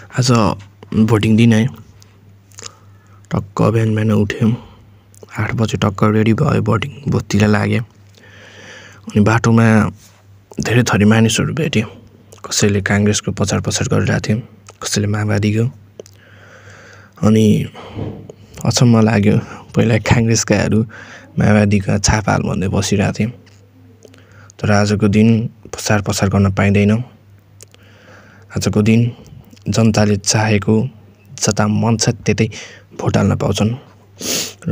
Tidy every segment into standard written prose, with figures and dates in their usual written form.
आज भोटिङ दिन है। टक्क बिहान उठ्यो, 8 बजे टक्क रेडी भयो, भोटिङ बुथतिर लाग्यो। अनि बाटोमा धेरै थरी मानिसहरू भेटे। कसैले कांग्रेसको प्रचार गरिरहेको थियो, कसैले माओवादीको। अनि अचम्म लाग्यो, पहिला कांग्रेसकाहरू माओवादीका छापाल भन्दै बसिरहेको थिए। तर आजको दिन प्रचार गर्न पाइँदैन। आजको दिन जनताले चाहेको जता मन छ त्यतै भोट हाल्न पाउँछन्। र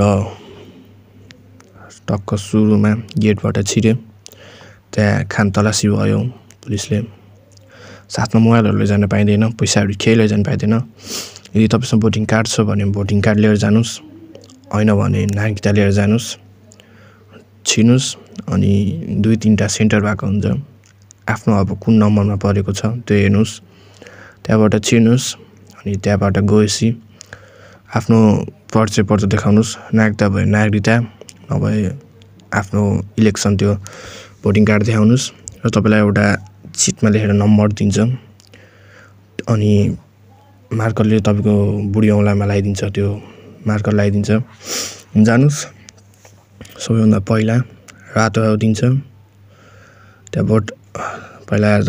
टक्क सुरुमा गेटबाट छिर्यो, त्यहाँ खान तलासी भयो पुलिसले। साथमा मोबाइलहरू लैजान पाइँदैन, पैसाहरू केही लैजान पाइँदैन। यदि तपाईसँग भोटिङ कार्ड छ भने भोटिङ कार्ड लिएर जानुस्, हैन भने नागरिकता लिएर जानुस्, छिर्नुस्। अनि 2-3टा सेन्टर भएको हुन्छ। आफ्नो अब कुन नम्बरमा परेको छ त्यो हेर्नुस्, त्यहाँबाट छिर्नुस्। अनि त्यहाँबाट गएपछि आफ्नो परिचय पत्र देखाउनुस्। नागरिकता भए नागरिकता, नभए आफ्नो इलेक्सन त्यो भोटिङ कार्ड देखाउनुस्। र तपाईलाई एउटा सिटमा लेखेर नम्बर दिन्छ। अनि मार्करले तपाईको बुढी औँलामा लगाइदिन्छ, त्यो मार्कर लगाइदिन्छ। जानुस्, सबैभन्दा पहिला रातो दिन्छ। त्यहाँ भोट पहिला त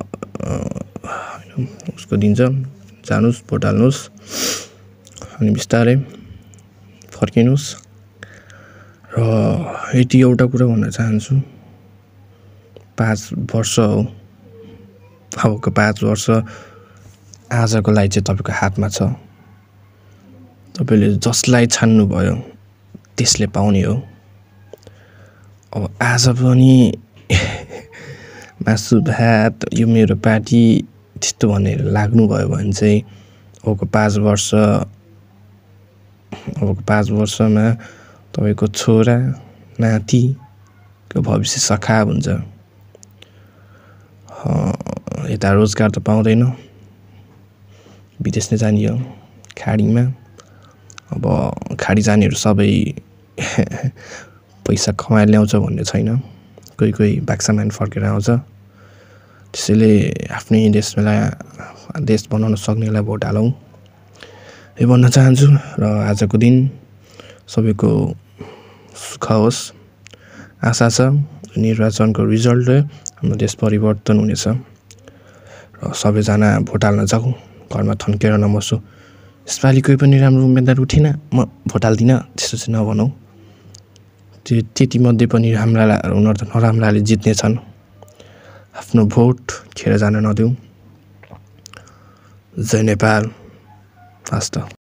उसको दिन्छ, जानुस् भोट हाल्नुस्। अनि बिस्तारै फर्किनुस्। र यति एउटा कुरा भन्न चाहन्छु, 5 वर्ष हो, अबको 5 वर्ष आजको लागि चाहिँ तपाईको हातमा छ। तपाईले जसलाई छान्नु भयो त्यसले पाउने हो। अब आज पनि मासु भात यो मेरो पार्टी त्यस्तो भनेर लाग्नु भयो भने चाहिँ अबको 5 वर्षमा तपाईको छोरा नातिको भविष्य सखाब हुन्छ। यता रोजगार त पाउँदैन, विदेश नै जाने हो खाडीमा। अब खाडी जानेहरू सबै पैसा कमाएर ल्याउँछ भन्ने छैन, कोही बाक्सामान फर्केर आउँछ। त्यसैले आफ्नै देश बनाउन सक्नेलाई भोट हालौँ, यो भन्न चाहन्छु। र आजको दिन सबैको सुख होस्, आशा छ। निर्वाचनको रिजल्टले हाम्रो देश परिवर्तन हुनेछ। र सबैजना भोट हाल्न जाऊ, घरमा थन्केर नबसु। यसपालि कोही पनि राम्रो उम्मेदवार उठेन, म भोट हाल्दिनँ, त्यस्तो चाहिँ नभनौ। त्यति मध्ये पनि नराम्राले जित्नेछन्। आफ्नो भोट खेर जान नदेऊ। जय नेपाल, हस्त।